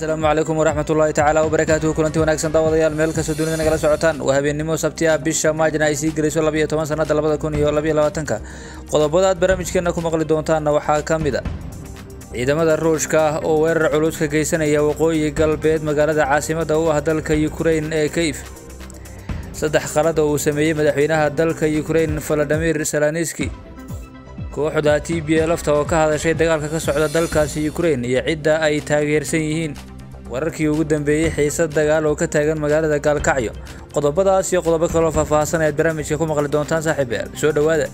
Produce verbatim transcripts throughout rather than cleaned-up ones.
السلام عليكم ورحمة الله تعالى وبركاته. كلنتي wanaagsan daawadayaal meel kasta dunida nagala socotaan waa habeenimo sabtiya bisha maajna ay sii galayso laba iyo toban sanada laba kun iyo laba iyo labaatan ka qodobada aad barnaamijkeena ku maqli doontaan waxaa kamid ah ciidamada Ruushka oo weerar culus ka geysanaya waqooyi galbeed magaalada caasimadda u ah dalka Ukraine ee Kyiv. saddex qalad oo uu sameeyay madaxweynaha dalka Ukraine Volodymyr Zelensky. kooxda T B L F oo ka hadashay dagaalka ka socda dalkaasi Ukraine iyo cidda ay taageersan yihiin. wararkii ugu dambeeyay xiisad dagaal oo ka taagan magaalada Gaalkacyo. qodobadaas iyo qodobo kale oo faahfaahsan ee barnaamijka ku maqli doontaan saaxiibayaal. soo dhawaada.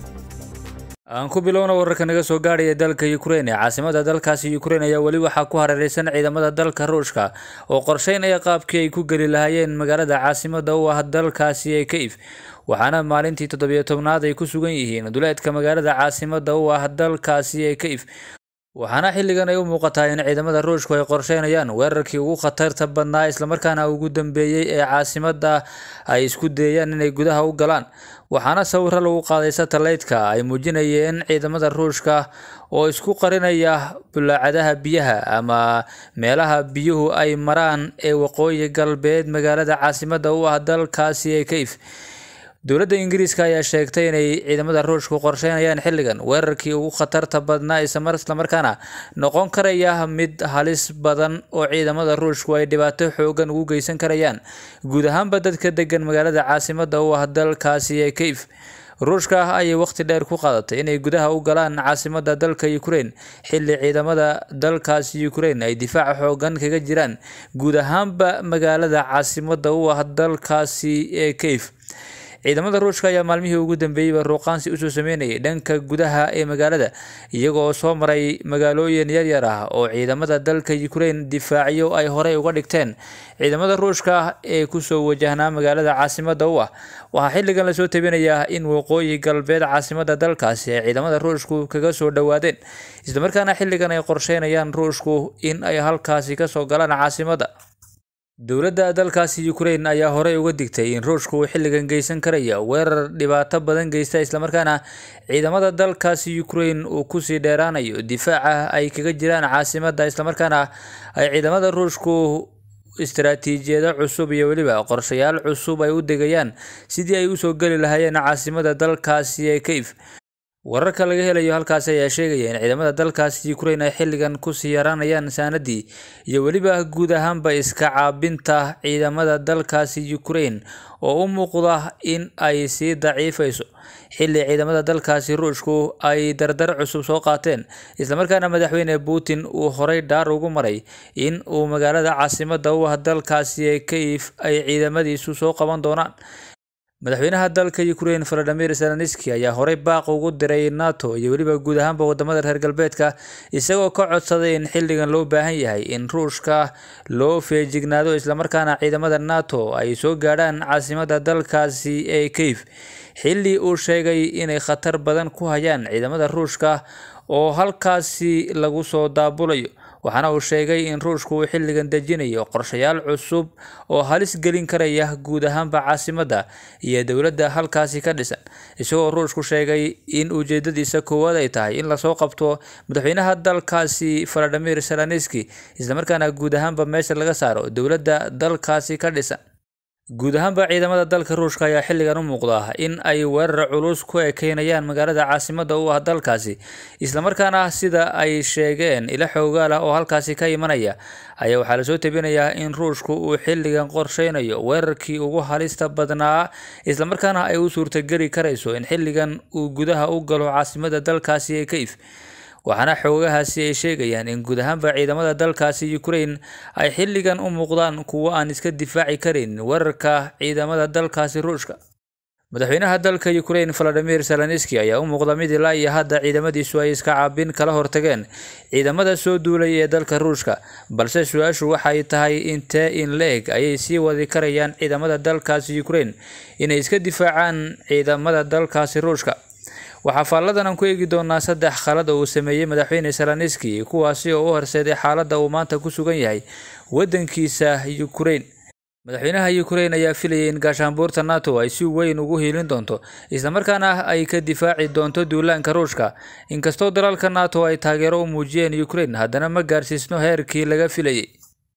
aan ku bilowno wararka naga soo gaaraya dalka Ukraine. caasimadda dalkaasi Ukraine ayaa wali waxa ku hareeraysan ciidamada dalka Ruushka oo qorsheynaya qaabkii ay ku gali lahaayeen magaalada caasimadda u ah dalkaasi ee Kyiv. waxaana maalintii toddoba iyo tobnaad ay ku sugan yihiin duleedka magaalada caasimadda u ah dalkaasi ee Kyiv. waxaana xilligan ay u muuqataa in ciidamada Ruushku ay qorsheynayaan weerarkii ugu khatarta badnaa isla markaana ugu dambeeyay ee caasimadda ay isku dayeen inay gudaha u galaan. waxaana sawir lagu qaaday satellite-ka ay muujinayeen ciidamada Ruushka oo isku qarinaya bulaacadaha biyaha ama meelaha biyuhu ay maraan ee waqooyi galbeed magaalada caasimadda u ah dalkaasi ee Kyiv. dowladda Ingiriiska ayaa sheegtay inay ciidamada Ruushku qorsheynayaan xilligan weerarkii ugu khatarta badnaa isla markaana noqon karaya mid halis badan oo ciidamada Ruushku ay dhibaato xoogan ugu geysan karayaan guud ahaanba dadka degan magaalada caasimadda u ah dalkaasi ee Kyiv. Ruushka ayay waqti dheer ku qaadatay inay gudaha u galaan caasimadda dalka Ukraine xilli ciidamada dalkaasi Ukraine ay difaac xoogan kaga jiraan guud ahaanba magaalada caasimadda u ah dalkaasi ee Kyiv. ciidamada Ruushka ayaa maalmihii ugu dambeeyay ruuqaansi u soo sameeyay dhanka gudaha ee magaalada iyagoo soo maray magaalooyin yaryar ah oo ciidamada dalka Ukraine difaacyo ay horey uga dhigteen ciidamada Ruushka ee ku soo wajahnaa magaalada caasimadda u ah. waxaa xilligan la soo tabinayaa in waqooyi galbeed caasimadda dalkaasi ay ciidamada Ruushku kaga soo dhawaadeen isla markaana xilligan ay qorsheynayaan Ruushku in ay halkaasi ka soo galaan caasimadda. dowladda dalkaasi Ukraine ayaa horey uga digtay in Ruushku uu xilligan geysan karayo weerar dhibaato badan geysta isla markaana ciidamada dalkaasi Ukraine uu ku sii dheeraanayo difaaca ay kaga jiraan caasimadda isla markaana ay ciidamada Ruushku istiraatiijiyado cusub iyo waliba qorshayaal cusub ay u degayaan sidii ay u soo gali lahaayeen caasimadda dalkaasi ee Kyiv. wararka laga helayo halkaas ayaa sheegaya in ciidamada dalkaasi Ukraine ay xilligan ku sii yaraanayaan saanadii iyo waliba guud ahaanba iska caabinta ciidamada dalkaasi Ukraine oo u muuqda in ay sii daciifayso xilli ciidamada dalkaasi Ruushku ay dardar cusub soo qaateen isla markaana madaxweyne Putin uu horey dhaar ugu maray in uu magaalada caasimadda u ah dalkaasi ee Kyiv ay ciidamadiisu soo qaban doonaan. madaxweynaha dalka Ukraine Volodymyr Zelensky ayaa horey baaq ugu diray NATO iyo waliba guud ahaanba wadamada reer galbeedka isagoo ka codsaday in xilligan loo baahan yahay in Ruushka loo feejignaado isla markaana ciidamada NATO ay soo gaadhaan caasimadda dalkaasi ee Kyiv xilli uu sheegay inay khatar badan ku hayaan ciidamada Ruushka oo halkaasi lagu soo daabulayo. waxaana uu sheegay in Ruushku uu xilligan dejinayo qorshayaal cusub oo halis gelin karaya guud ahaanba caasimadda iyo dowladda halkaasi ka dhisan isagoo Ruushku sheegay in ujeedadiisa koowaad ay tahay in la soo qabto madaxweynaha dalkaasi Volodymyr Zelensky isla markaana guud ahaanba meesha laga saaro dowladda dalkaasi ka dhisan. guud ahaanba ciidamada dalka Ruushka ayaa xilligan u muuqda in ay weerar culus ku ekeynayaan magaalada caasimadda u ah dalkaasi isla markaana sida ay sheegeen ila xoogaal ah oo halkaasi ka imanaya ayaa waxaa la soo tabinayaa in Ruushku uu xilligan qorsheynayo weerarkii ugu halista badnaa isla markaana ay u suurtageli karayso in xilligan uu gudaha u galo caasimadda dalkaasi ee Kyiv. waxaana xoogahaasi ay sheegayaan in guud ahaanba ciidamada dalkaasi Ukraine ay xilligan u muuqdaan kuwo aan iska difaaci karin weerarka ciidamada dalkaasi Ruushka. madaxweynaha dalka Ukraine Volodymyr Zelensky ayaa u muuqda mid ilaa iyo hadda ciidamadiisu ay iska caabin kala hortageen ciidamada soo duulay ee dalka Ruushka balse su'aashu waxay tahay intee in leeg ayay sii wadi karayaan ciidamada dalkaasi Ukraine inay iska difaacaan ciidamada dalkaasi Ruushka. waxaa faalladan aan ku eegi doonaa saddex qalad oo uu sameeyay madaxweyne Zelensky kuwaasi oo u horseeday xaaladda uu maanta ku sugan yahay waddankiisa Ukraine. madaxweynaha Ukraine ayaa filayay in gaashaanbuurta NATO ay si weyn ugu hiilin doonto isla markaana ay ka difaaci doonto duulaanka Ruushka. inkastoo dalalka NATO ay taageero u muujiyeen Ukraine haddana ma gaarsiisno heerkii laga filayay.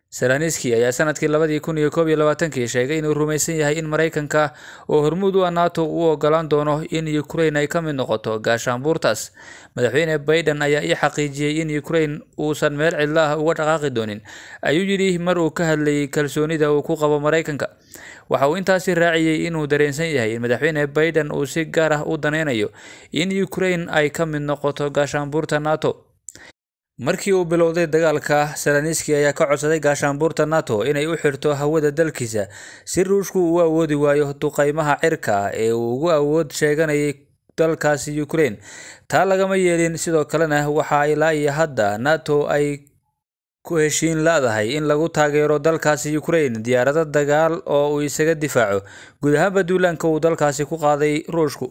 Zelensky ayaa sanadkii labadi kun iyo koob iyo labaatan-kii sheegay inuu rumaysan yahay in Mareykanka oo hormuud u ah NATO uu ogolaan doono in Ukraine ay ka mid noqoto gaashaanbuurtaas. Madaxweyne Biden ayaa ii xaqiijiyay in Ukraine uusan meel cidlo ah uga dhaqaaqi doonin, ayuu yidhi mar uu ka hadlayay kalsoonida uu ku qabo Mareykanka. Waxa uu intaasi raaciyay inuu dareensan yahay in madaxweyne Biden uu si gaar ah u daneynayo in Ukraine ay ka mid noqoto gaashaanbuurta NATO. Markii uu bilowday dagaalka, Zelensky ayaa ka codsaday gaashaanbuurta NATO inay u xirto hawada dalkiisa si Ruushku uu awoodi waayo duqeymaha cirka ee uu ugu awood sheeganayay dalkaasi Ukraine. Taa lagama yeelin. Sidoo kalena waxa ilaa iyo hadda NATO ay ku heshiin laadahay in lagu taageero dalkaasi Ukraine diyaarado dagaal oo uu isaga difaaco guud ahaanba duulaanka uu dalkaasi ku qaaday Ruushku.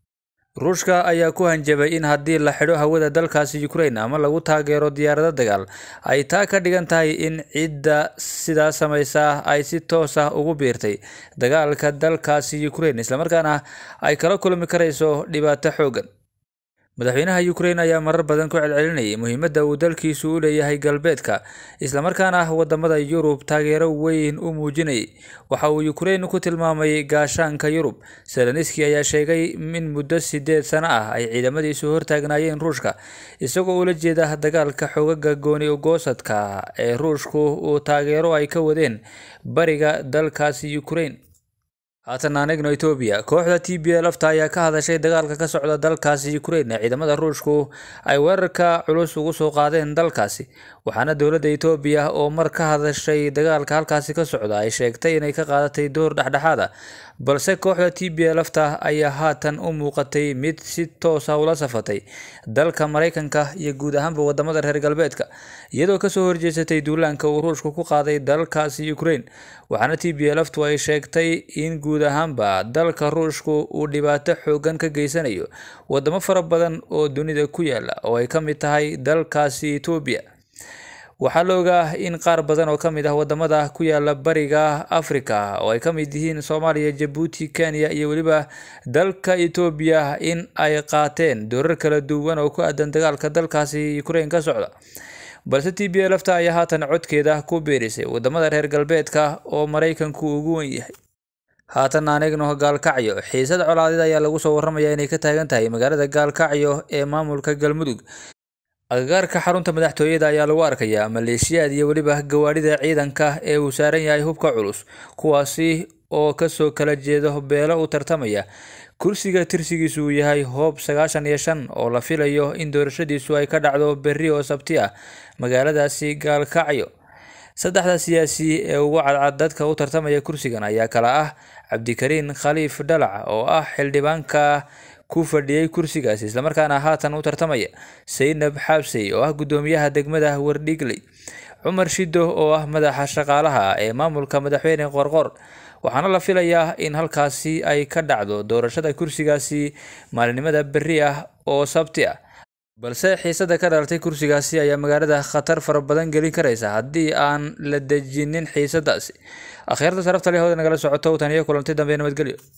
Ruushka ayaa ku hanjabay in haddii la xidho hawada dalkaasi Ukraine ama lagu taageero diyaarado dagaal, ay taa ka dhigan tahay in cidda sidaas samaysa ay si toos ah ugu biirtay dagaalka dalkaasi Ukraine, isla markaana ay kala kulmi karayso dhibaato xooggan. Madaxweynaha Ukraine ayaa marar badan ku celcelinayay muhiimadda uu dalkiisu u leeyahay galbeedka, isla markaana wadamada Yurub taageero weyn u muujinayay. Waxa uu Ukraine ku tilmaamay gaashaanka Yurub. Zelensky ayaa sheegay in muddo sideed sano ah ay ciidamadiisu hortaagnaayeen Ruushka, isagoo ula jeeda dagaalka xoogagga gooni ugoosadka ee Ruushku uu taageero ay ka wadeen bariga dalkaasi Ukraine. Haatan aan eegno Ethiopia. Kooxda T P L F ayaa ka hadashay dagaalka ka socda dalkaasi Ukraine. Ciidamada Ruushku ay weerarka culus ugu soo qaadeen dalkaasi, waxaana dowladda Ethiopia oo mar ka hadashay dagaalka halkaasi ka socda ay sheegtay inay ka qaadatay door dhexdhexaad ah, balse kooxda T P L F ayaa haatan u muuqatay mid si toos ah ula safatay dalka Mareykanka iyo guud ahaanba wadamada reer galbeedka, iyadoo ka soo horjeesatay duulaanka uu Ruushku ku qaaday dalkaasi Ukraine. Waxaana T P L F ay sheegtay in guud ahaanba dalka Ruushku uu dhibaato xooggan ka geysanayo wadamo fara badan oo dunida ku yaala oo ay ka mid tahay dalkaasi Ethiopia. Waxaa la ogaa in qaar badan oo ka mid ah wadamada ku yaala bariga Afrika oo ay ka mid yihiin Soomaaliya, Djibouti, Kenya iyo weliba dalka Ethiopia in ay qaateen doorar kala duwan oo ku aadan dagaalka dalkaasi Ukraine ka socda. Balse T P L F ayaa haatan codkeeda ku beerisay wadamada reer galbeedka oo Mareykanku ugu weyn yahay. Haatan aan eegno Gaalkacyo. Xiisad colaadeed ayaa lagu soo waramayaa inay ka taagan tahay magaalada Gaalkacyo ee maamulka Galmudug. Agagaarka xarunta madaxtooyada ayaa lagu arkayaa maleeshiyaad iyo weliba gawaadhida ciidanka ee uu saaran yahay hubka culus, kuwaasi oo ka soo kala jeeda beelo u tartamaya kursiga tirsigiisu yahay Hoob sagaashan iyo shan oo la filayo in doorashadiisu ay ka dhacdo berri oo Sabti ah magaaladaasi Gaalkacyo. Saddexda siyaasi ee ugu cadcad dadka u tartamaya kursigan ayaa kala ah Cabdikariin Khaliif Dhalac oo ah xildhibaanka ku fadhiyay kursigaasi, isla markaana haatan u tartamaya Seynab Xabsey oo ah gudoomiyaha degmada Wardhigley, Cumar Shido oo ah madaxa shaqaalaha ee maamulka madaxweyne Qorqor. Waxaana la filayaa in halkaasi ay ka dhacdo doorashada kursigaasi maalinimada berri ah oo Sabti ah. Balse xiisada ka dhalatay kursigaasi ayaa magaalada khatar fara badan gelin karaysa haddii aan la dejinin xiisadaasi. Akhyaarta sharafta leh oo nagala socoto tan iyo kulanti dambe nabadgelyo.